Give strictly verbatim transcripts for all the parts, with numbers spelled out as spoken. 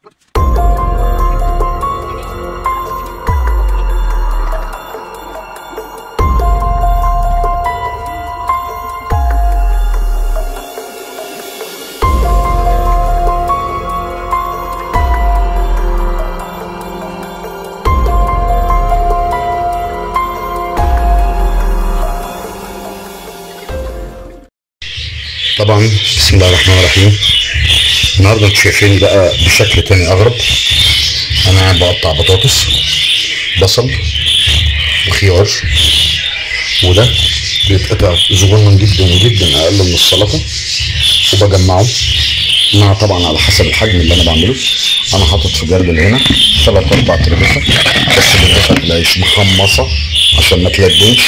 طبعا بسم الله الرحمن الرحيم. النهارده انتوا شايفيني بقى بشكل تاني اغرب. انا قاعد بقطع بطاطس، بصل وخيار، وده بيتقطع صغنن جدا جدا اقل من السلطه، وبجمعه مع طبعا على حسب الحجم اللي انا بعمله. انا حاطط في جردل هنا ثلاث اربع تربيخه، بس الرغيفه العيش محمصه عشان ما تلبنش،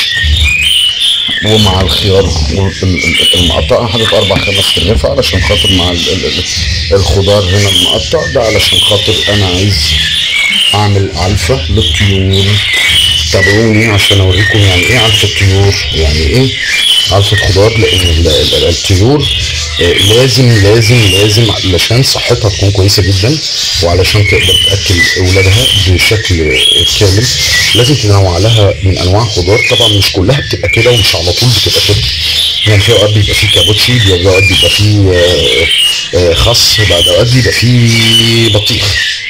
ومع الخيار المقطع انا حاطط اربع خمس ترغيفه علشان خاطر مع الخضار هنا المقطع ده، علشان خاطر انا عايز اعمل علفه للطيور. تابعوني عشان اوريكم يعني ايه علفه طيور، يعني ايه علفه خضار، لان الطيور لازم لازم لازم علشان صحتها تكون كويسه جدا، وعلشان تقدر تاكل اولادها بشكل كامل لازم تنوع لها من انواع خضار. طبعا مش كلها بتبقى كده ومش على طول بتبقى كده، يعني في اوقات بيبقى فيه كابوتشي، في اوقات بيبقى فيه خس، بعد اوقات بيبقى فيه بطيخ،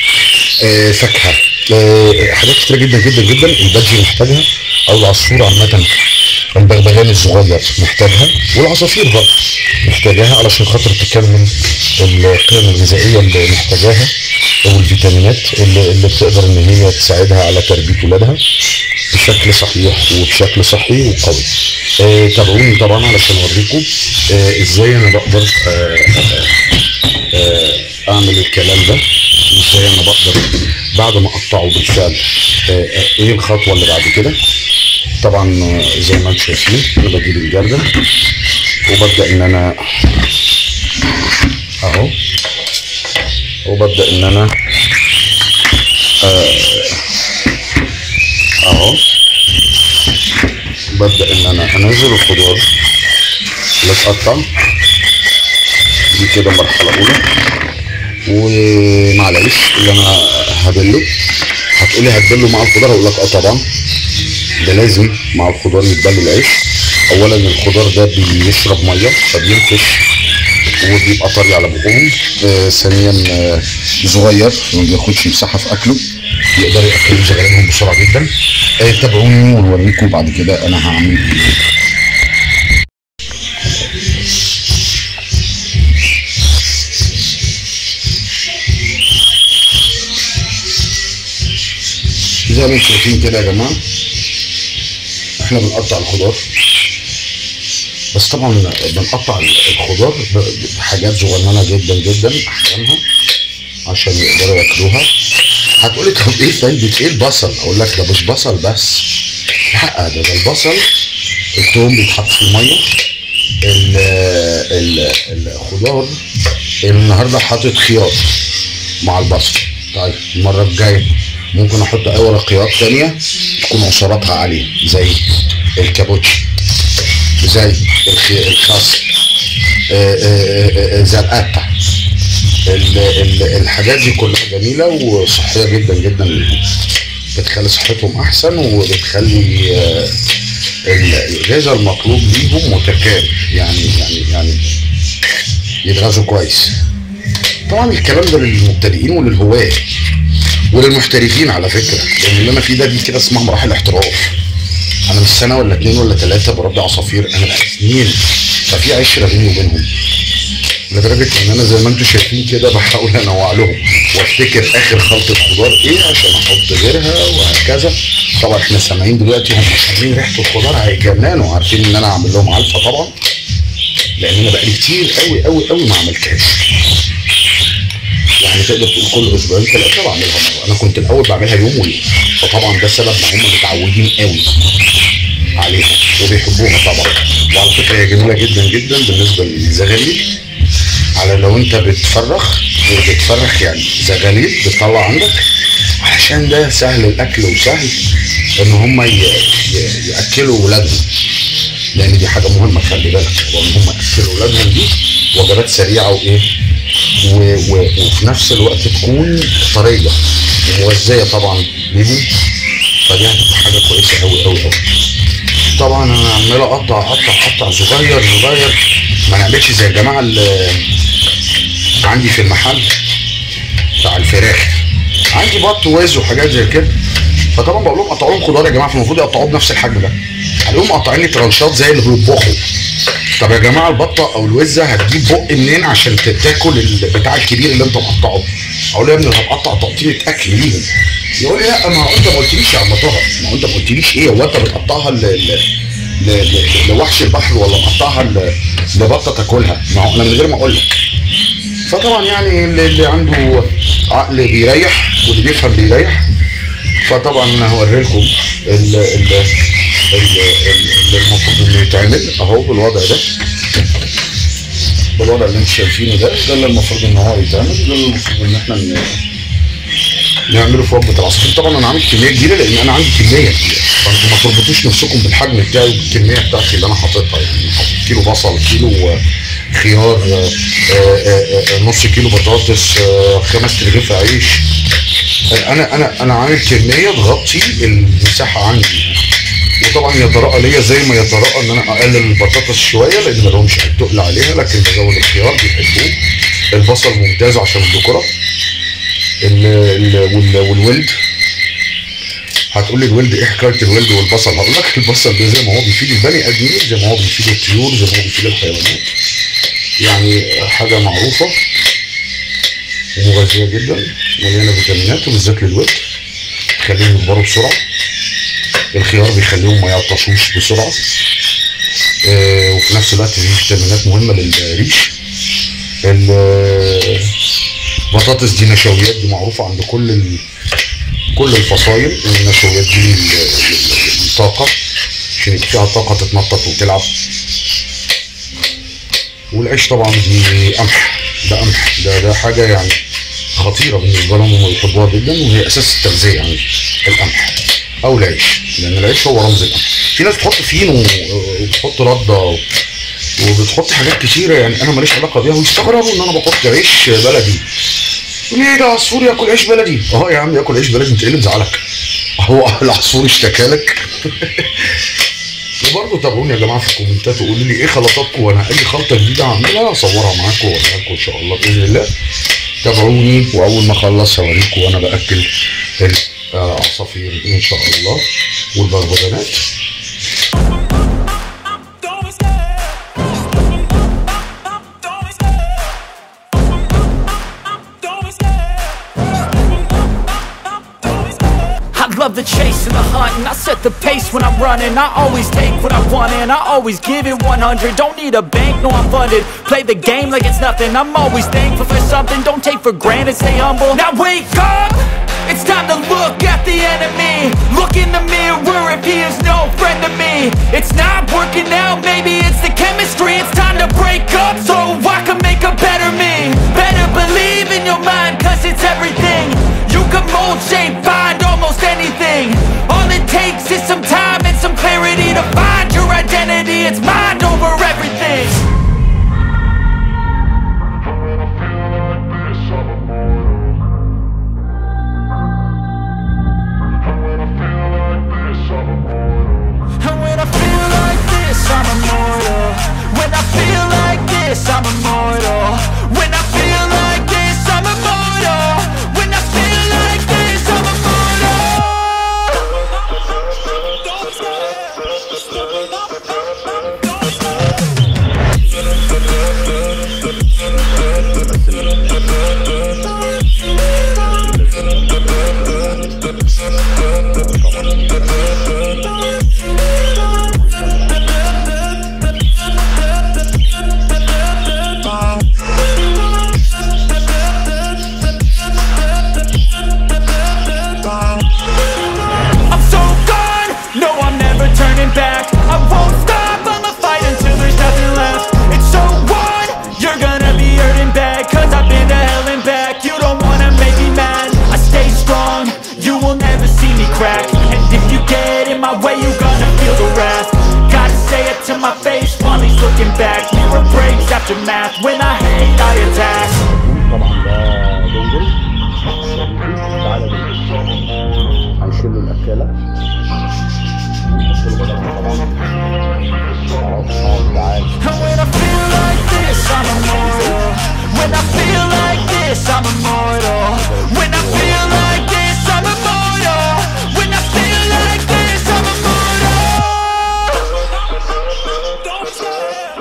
فاكهه، حاجات كتيره جدا جدا جدا. البادجي محتاجها، او العصفور عامه، البغبغان الصغير محتاجها، والعصافير برضه محتاجاها علشان خاطر تكمل القيم الغذائيه اللي محتاجاها، والفيتامينات اللي, اللي بتقدر ان هي تساعدها على تربيه ولادها بشكل صحيح وبشكل صحي وقوي. آه تابعوني طبعا علشان اوريكم آه ازاي انا بقدر آه آه آه اعمل الكلام ده، وازاي انا بقدر بعد ما اقطعه بالفعل آه آه ايه الخطوه اللي بعد كده. طبعا زي ما انتم شايفين انا بجيب الجردل وببدا ان انا اهو، وببدا ان انا آه اهو ببدا ان انا انزل الخضار اللي اتقطع دي كده مرحله اولى، ومع العيش اللي انا هبله. هتقولي هتبله مع الخضار، هقول لك اه طبعا ده لازم مع الخضار يتبل العيش. اولا الخضار ده بيشرب ميه فبينفش وبيبقى طري على بقهم. آه ثانيا آه صغير ما بياخدش مساحه في اكله، يقدروا ياكلوا زغالهم بسرعه جدا. آه تابعوني ونوريكم بعد كده انا هعمل ايه. زي ما انتم شايفين كده يا جماعه احنا بنقطع الخضار، بس طبعا بنقطع الخضار بحاجات صغننه جدا جدا احجامها عشان يقدروا ياكلوها. هتقولي طب ايه فايده ايه البصل؟ اقول لك ده مش بصل بس، لا ده ده البصل الثوم بيتحط في الميه. الخضار النهارده حاطط خيار مع البصل، طيب المره الجايه ممكن احط اي ورقيات تانية تكون عصاراتها عاليه زي الكابوتشي، زي الخس، زي القطع. الحاجات دي كلها جميله وصحيه جدا جدا، بتخلي صحتهم احسن وبتخلي الغذاء المطلوب ليهم متكامل، يعني يعني يعني يتغذوا كويس. طبعا الكلام ده للمبتدئين وللهواة وللمحترفين على فكره، لان اللي انا فيه ده دي كده اسمها مراحل احتراف. انا مش سنه ولا اتنين ولا تلاته بربي عصافير، انا بقى سنين، ففي عشره بيني وبينهم، لدرجه ان انا زي ما انتم شايفين كده بحاول انوع لهم وافتكر اخر خلطه خضار ايه عشان احط غيرها وهكذا. طبعا احنا سامعين دلوقتي هم سامعين ريحه الخضار هيجننوا، عارفين ان انا اعمل لهم علفه طبعا، لان انا بقالي كتير قوي قوي قوي ما عملتهاش. يعني تقدر تقول كل اسبوعين ثلاثه بعملها مره. انا كنت الاول بعملها يوم ويوم، فطبعا ده سبب ما هم متعودين قوي عليها وبيحبوها طبعا. وعلى فكره هي جميله جدا جدا بالنسبه للزغاليل، على لو انت بتفرخ بتفرخ يعني زغاليل بتطلع عندك، علشان ده سهل الاكل وسهل ان هم ياكلوا ولادهم، لان دي حاجه مهمه خلي بالك، ان هم ياكلوا ولادهم. دي وجبات سريعه وايه و... و... وفي نفس الوقت تكون طريه ومغذيه طبعا ليهم، فدي هتبقى حاجه كويسه قوي قوي قوي. طبعا انا عمال اقطع اقطع اقطع صغير صغير، ما نعملش زي الجماعه اللي عندي في المحل بتاع الفراخ، عندي بط ووز وحاجات زي كده، فطبعا بقول لهم قطعوا لهم خضار يا جماعه، فالمفروض يقطعوه بنفس الحجم ده، عليهم مقطعين لي ترانشات زي اللي بيطبخوا. طب يا جماعه البطه او الوزه هتجيب بق منين عشان تاكل البتاع الكبير اللي انت مقطعه؟ اقول له يا ابني انا هقطع تقطيعه اكل ليهم. يقول لي لا ما هو انت ما قلتليش يا عم طه، ما هو انت ما قلتليش ايه، هو انت بتقطعها لوحش البحر ولا مقطعها لبطه تاكلها؟ ما هو انا من غير ما اقول لك. فطبعا يعني اللي عنده عقل بيريح واللي بيفهم بيريح. فطبعا انا هوري لكم اللي المفروض انه يتعمل اهو بالوضع ده، بالوضع اللي انتم شايفينه ده، ده اللي المفروض ان هو يتعمل، ده اللي المفروض ان احنا نعمله في وجبه العصافير. طبعا انا عامل كميه كبيره لان انا عندي كميه كبيره، فانتوا ما تربطوش نفسكم بالحجم بتاعي وبالكميه بتاعتي اللي انا حاططها، يعني حاطط كيلو بصل، كيلو خيار، آآ آآ نص كيلو بطاطس، خمس رغيف عيش. انا انا انا عامل كميه تغطي المساحه عندي، وطبعا يتراءى ليا زي ما يتراءى ان انا اقلل البطاطس شويه لان ما لهمش تقل عليها، لكن بزود الخيار بيحبوه، البصل ممتاز عشان الدكره، والولد. هتقول لي الولد ايه حكايه الولد والبصل؟ هقول لك البصل ده زي ما هو بيفيد البني ادمين زي ما هو بيفيد الطيور زي ما هو بيفيد الحيوانات، يعني حاجه معروفه ومغذيه جدا، مليانه فيتامينات وبالذات للولد، تخليهم يكبروا بسرعه. الخيار بيخليهم ما يعطشوش بسرعه، آه وفي نفس الوقت فيه فيتامينات مهمه للريش. البطاطس دي نشويات، دي معروفه عند كل ال... كل الفصائل، النشويات دي الطاقه عشان يبقى فيها طاقه تتنطط وتلعب. والعيش طبعا دي قمح، ده قمح، ده ده حاجه يعني خطيره بالنسبه لهم، هم بيحبوها جدا، وهي اساس التغذيه يعني القمح او العيش، لان العيش هو رمز القمح. في ناس بتحط فين وبتحط رده وبتحط حاجات كتيره يعني انا ماليش علاقه بيها، ويستغربوا ان انا بحط عيش بلدي. ليه ده عصفور ياكل عيش بلدي؟ اه يا عم ياكل عيش بلدي، انت ايه اللي مزعلك؟ هو العصفور اشتكالك؟ وبرضه تابعوني يا جماعه في الكومنتات وقولوا لي ايه خلطاتكم، وانا اي خلطه جديده هعملها اصورها معاكم واوريها لكم ان شاء الله باذن الله. تابعوني واول ما اخلص هوريكم وانا باكل العصافير ان شاء الله والبغبغانات. Love the chase and the hunt, and I set the pace when I'm running. I always take what I want and I always give it one hundred. Don't need a bank, no I'm funded. Play the game like it's nothing. I'm always thankful for something. Don't take for granted, stay humble. Now wake up, it's time to look at the enemy. Look in the mirror if he is no friend to me. It's not working out, maybe it's the chemistry. It's time to break up so I can make a better me. Better believe in your mind, cause it's everything. You can mold, shape, find almost anything. All it takes is some time and some clarity to find your identity. It's mind over everything. And when I feel like this, I'm immortal. When I feel like this, I'm immortal. When I feel like this, I'm immortal. When I feel like this, I'm immortal. Don't stop. Don't turning back. I won't stop, I'ma fight until there's nothing left. It's so on, you're gonna be hurting bad, cause I've been to hell and back. You don't wanna make me mad, I stay strong, you will never see me crack. And if you get in my way, you're gonna feel the wrath. Gotta say it to my face while he's looking back. Mirror breaks after math, when I hate I attack. طبعا ده دونجل. تعالى دونجل هنشيل له الاكاله ونحط له بدلها طبعا. اهو اهو تعالى. When I feel like this, I'm immortal. When I feel like this, I'm immortal. When I feel like this, I'm immortal. When I feel like this, I'm immortal. Don't stop.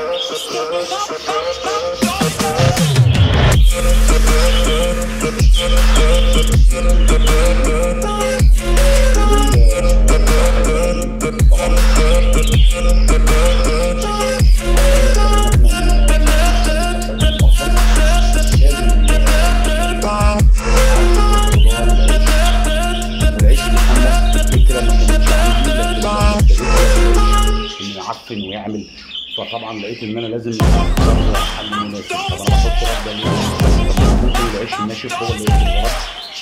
ويعمل. فطبعا لقيت ان انا لازم اختار حل مناسب. طبعا احط رده ممكن العيش الناشف هو اللي ياكل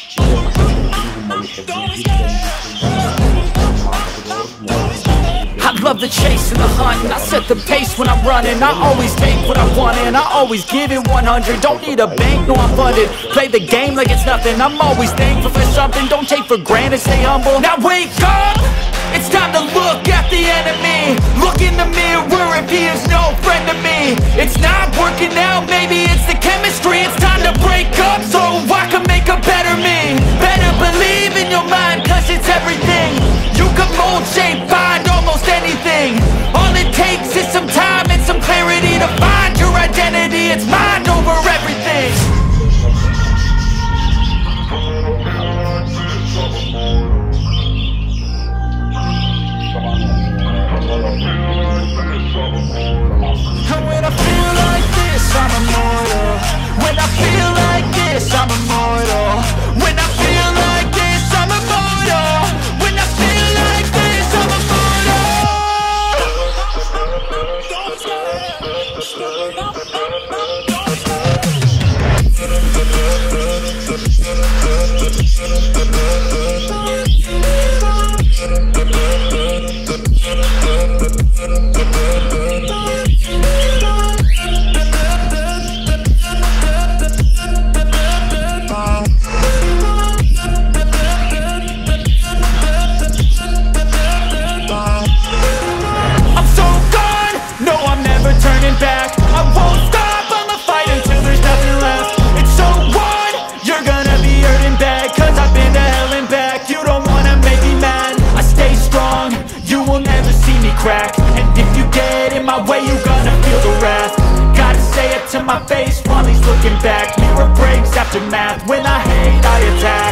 I love the chase and the hunt, and I set the pace when I'm running. I always take what I want and I always give it one hundred. Don't need a bank, no I'm funded. Play the game like it's nothing. I'm always thankful for something. Don't take for granted, stay humble. Now wake up! It's time to look at the enemy. Look in the mirror if he is no friend to me. It's not working out, maybe it's the chemistry. It's time to break up so I can make a better me. Better believe in your mind, cause it's everything. You can mold, shape, find almost anything. All it takes is some time and some clarity to find your identity. It's mind over everything. And when I feel like this, I'm immortal. When I feel like this, I'm immortal. When I feel like this, I'm immortal. When I feel like this, I'm immortal. Don't back. I won't stop, I'ma fight until there's nothing left. It's so what? You're gonna be hurting bad, cause I've been to hell and back. You don't wanna make me mad, I stay strong. You will never see me crack. And if you get in my way, you're gonna feel the wrath. Gotta say it to my face while he's looking back. Mirror breaks after math, when I hate I attack.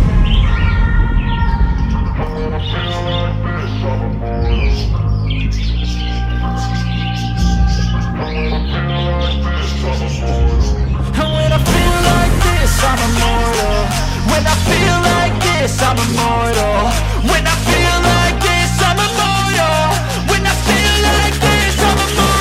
I'm immortal. When I feel like this, I'm immortal. When I feel like this, I'm immortal. When I feel like this, I'm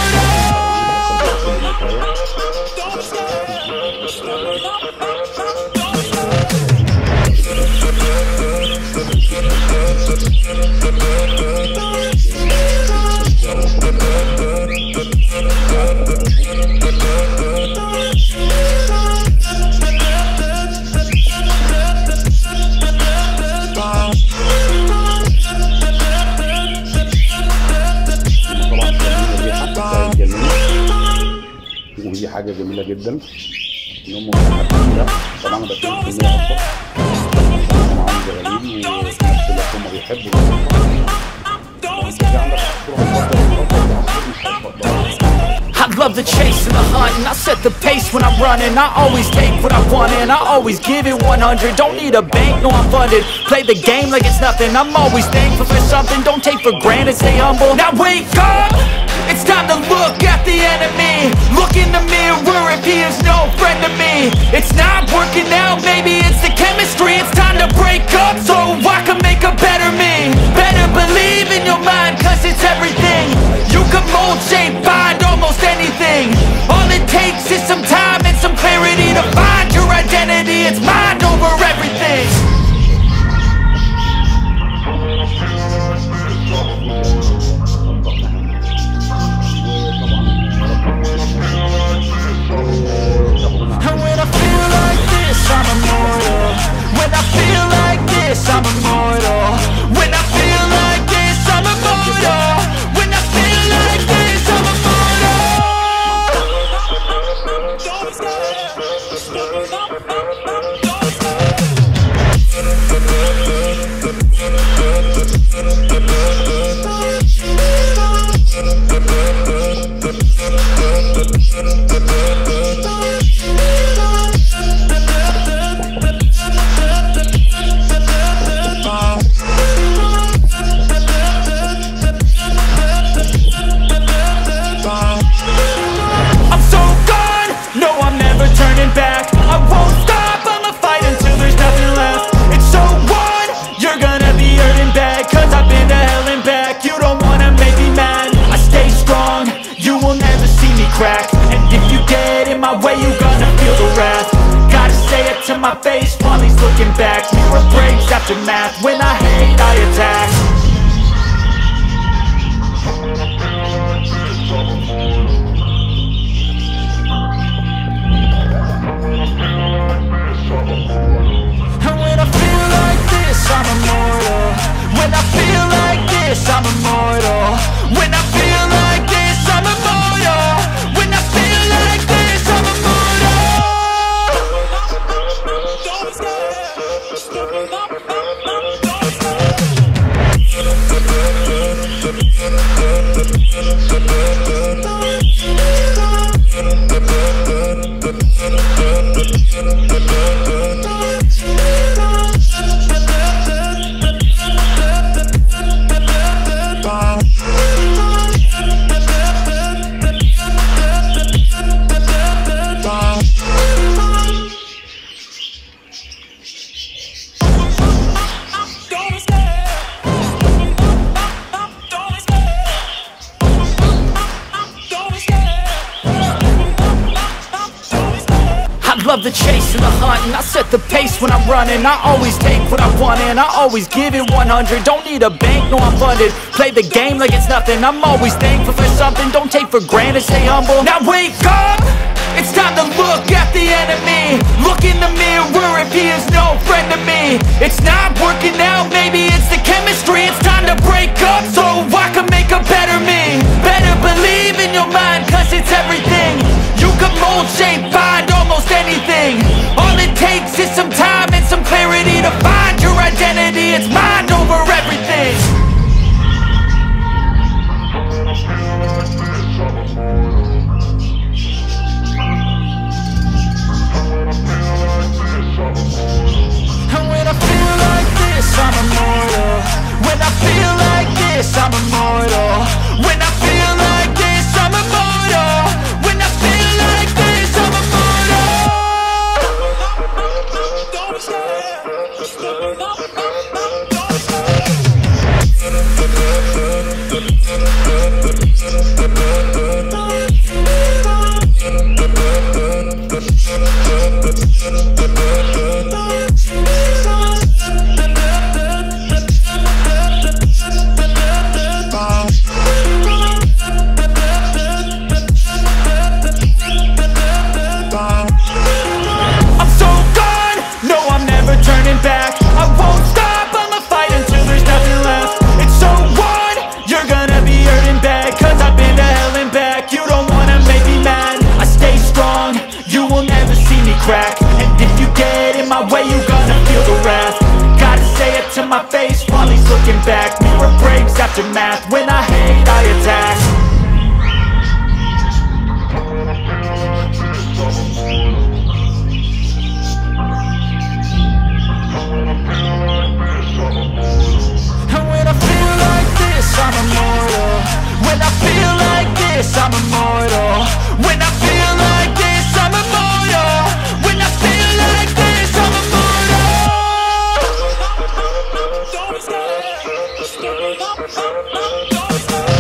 ودي حاجه جميله جدا ان هم حابين ده. طبعا ده كميه اكتر طبعا جميل وفي نفس الوقت هم بيحبوا I love the chase and the hunt, and I set the pace when I'm running. I always take what I want and I always give it one hundred. Don't need a bank, no I'm funded. Play the game like it's nothing. I'm always thankful for something. Don't take for granted, stay humble. Now wake up! It's time to look at the enemy. Look in the mirror if he is no friend to me. It's not working out, maybe it's the chemistry. It's time to break up so I can make a better me. Better believe in your mind, cause it's everything. You can mold, shape, find almost anything. All it takes is some time and some clarity to find your identity. It's mind over everything. And when I feel my face while he's looking back. Mirror breaks after math. When I hate, I attack. And when I feel like this, I'm immortal. When I feel like this, I'm immortal. When I feel like this, I'm immortal. When I feel like this, I'm immortal. Don't love the chase and the hunt, and I set the pace when I'm running. I always take what I want and I always give it one hundred. Don't need a bank, no I'm funded. Play the game like it's nothing. I'm always thankful for something. Don't take for granted, stay humble. Now wake up! It's time to look at the enemy. Look in the mirror if he is no friend to me. It's not working out, maybe it's the chemistry. It's time to break up so I can make a better me. Better believe in your mind, cause it's everything. You can mold, shape, find almost anything. All it takes is some time and some clarity to find your identity. It's mind over everything. And when I feel like this, I'm immortal. When I feel like this, I'm immortal. When I feel like this, I'm immortal. When I feel like this, I'm immortal. Don't stare. Back. I won't stop, I'ma fight until there's nothing left. It's so what? You're gonna be hurting bad, cause I've been to hell and back. You don't wanna make me mad, I stay strong. You will never see me crack. And if you get in my way, you're gonna feel the wrath. Gotta say it to my face while he's looking back. Mirror breaks after math. When I hate, I attack. I'm immortal. When I feel like this, I'm immortal. When I feel like this, I'm immortal. When I feel like this, I'm immortal. Don't stare. Don't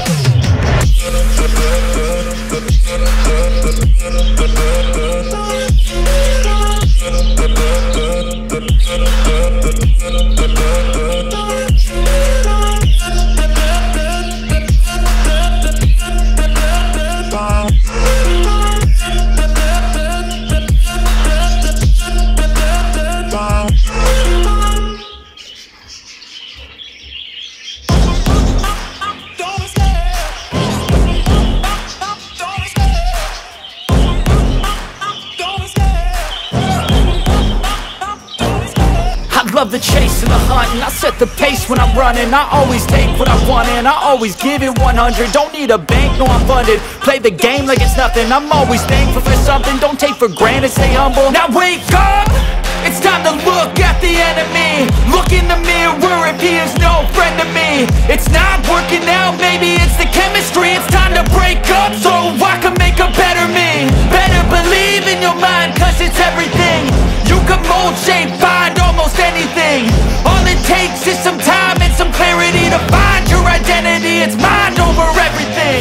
love the chase and the hunt, and I set the pace when I'm running. I always take what I want and I always give it one hundred. Don't need a bank, no I'm funded. Play the game like it's nothing. I'm always thankful for something. Don't take for granted, stay humble. Now wake up! It's time to look at the enemy. Look in the mirror if he is no friend to me. It's not working out, maybe it's the chemistry. It's time to break up so I can make a better me. Better believe in your mind, cause it's everything. You can mold, shape, find almost anything. All it takes is some time and some clarity to find your identity. It's mind over everything.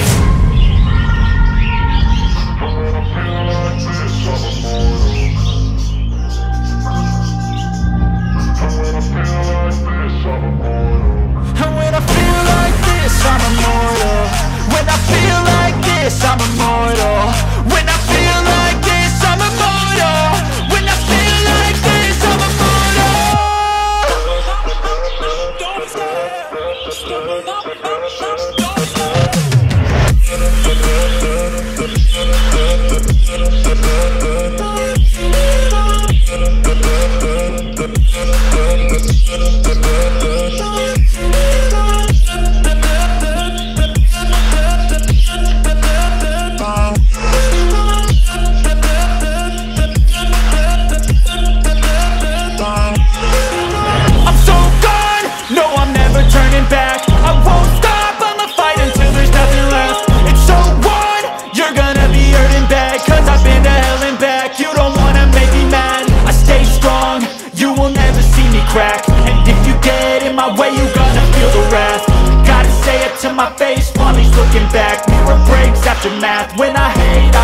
crack. And if you get in my way, you gonna feel the wrath. Gotta say it to my face while he's looking back. Mirror breaks after math. When I hate, I